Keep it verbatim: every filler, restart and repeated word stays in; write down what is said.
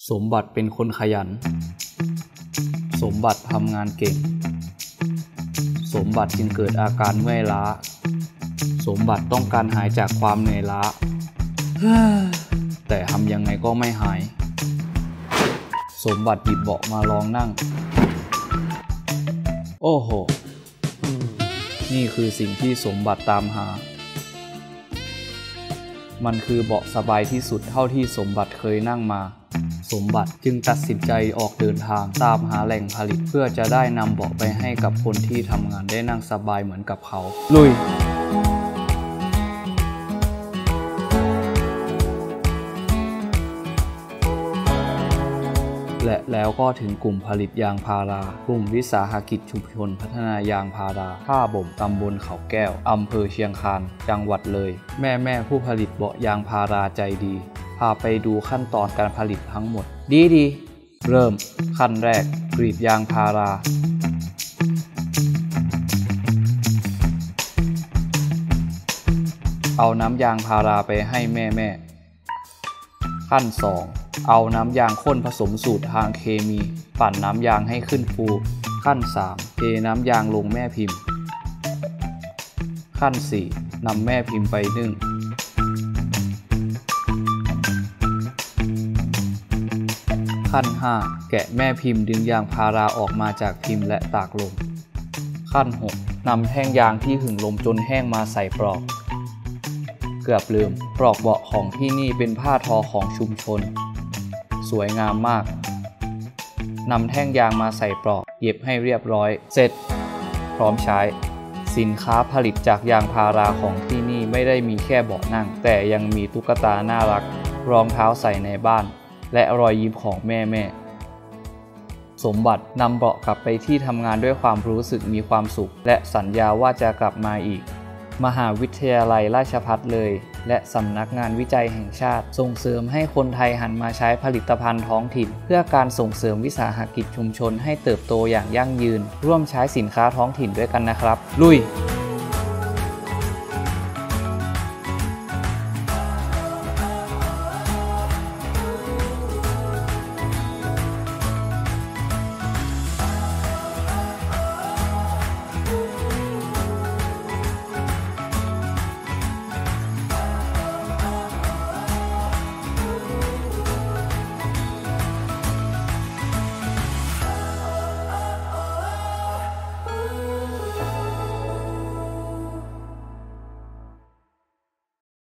สมบัติเป็นคนขยันสมบัติทำงานเก่งสมบัติจึงเกิดอาการเมื่อยล้าสมบัติต้องการหายจากความเหนื่อยล้าแต่ทำยังไงก็ไม่หายสมบัติหยิบเบาะมาลองนั่งโอ้โหนี่คือสิ่งที่สมบัติตามหามันคือเบาะสบายที่สุดเท่าที่สมบัติเคยนั่งมาสมบัติจึงตัดสินใจออกเดินทางตามหาแหล่งผลิตเพื่อจะได้นำเบาะไปให้กับคนที่ทำงานได้นั่งสบายเหมือนกับเขาลุยและแล้วก็ถึงกลุ่มผลิตยางพารากลุ่มวิสาหกิจชุมชนพัฒนายางพาราท่าบ่มตำบลเขาแก้วอำเภอเชียงคานจังหวัดเลยแม่แม่ผู้ผลิตเบาะยางพาราใจดีพาไปดูขั้นตอนการผลิตทั้งหมดดีดีเริ่มขั้นแรกกรีดยางพาราเอาน้ำยางพาราไปให้แม่แม่ขั้นสองเอาน้ำยางข้นผสมสูตรทางเคมีปั่นน้ำยางให้ขึ้นฟูขั้นสามเทน้ำยางลงแม่พิมพ์ขั้นสี่นำแม่พิมพ์ไปนึ่งขั้นห้าแกะแม่พิมพ์ดึงยางพาราออกมาจากพิมพ์และตากลมขั้นหกนำแท่งยางที่หึงลมจนแห้งมาใส่ปลอกเกือบลืมปลอกเบาะของที่นี่เป็นผ้าทอของชุมชนสวยงามมากนำแท่งยางมาใส่ปลอกเย็บให้เรียบร้อยเสร็จพร้อมใช้สินค้าผลิตจากยางพาราของที่นี่ไม่ได้มีแค่เบาะนั่งแต่ยังมีตุ๊กตาน่ารักรองเท้าใส่ในบ้านและรอยยิ้มของแม่แม่สมบัตินำเบาะกลับไปที่ทำงานด้วยความรู้สึกมีความสุขและสัญญาว่าจะกลับมาอีกมหาวิทยาลัยราชภัฏเลยและสำนักงานวิจัยแห่งชาติส่งเสริมให้คนไทยหันมาใช้ผลิตภัณฑ์ท้องถิ่นเพื่อการส่งเสริมวิสาหกิจชุมชนให้เติบโตอย่างยั่งยืนร่วมใช้สินค้าท้องถิ่นด้วยกันนะครับลุย